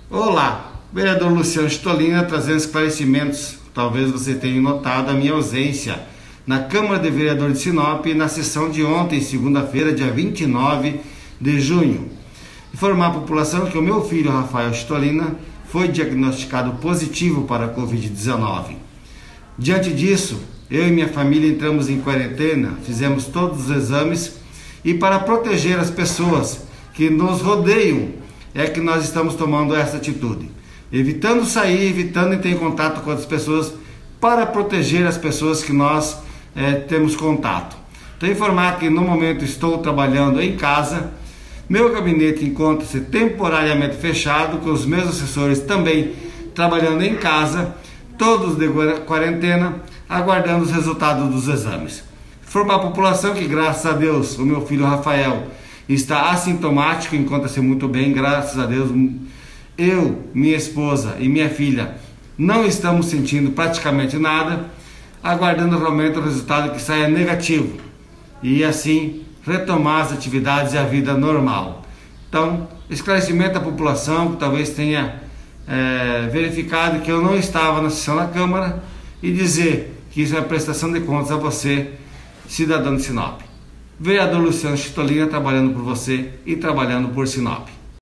Olá, vereador Luciano Stolina trazendo esclarecimentos. Talvez você tenha notado a minha ausência na Câmara de Vereadores de Sinop na sessão de ontem, segunda-feira, dia 29 de junho. Informar a população que o meu filho Rafael Stolina foi diagnosticado positivo para a Covid-19. Diante disso, eu e minha família entramos em quarentena, fizemos todos os exames e para proteger as pessoas que nos rodeiam é que nós estamos tomando essa atitude, evitando sair, evitando ter contato com outras pessoas para proteger as pessoas que nós temos contato. Então, informar que no momento estou trabalhando em casa, meu gabinete encontra-se temporariamente fechado, com os meus assessores também trabalhando em casa, todos de quarentena, aguardando os resultados dos exames. Informar a população que, graças a Deus, o meu filho Rafael está assintomático, encontra-se muito bem, graças a Deus. Eu, minha esposa e minha filha não estamos sentindo praticamente nada, aguardando realmente o resultado que saia negativo e assim retomar as atividades e a vida normal. Então, esclarecimento à população que talvez tenha verificado que eu não estava na sessão da Câmara e dizer que isso é uma prestação de contas a você, cidadão de Sinop. Vereador Luciano Stolina trabalhando por você e trabalhando por Sinop.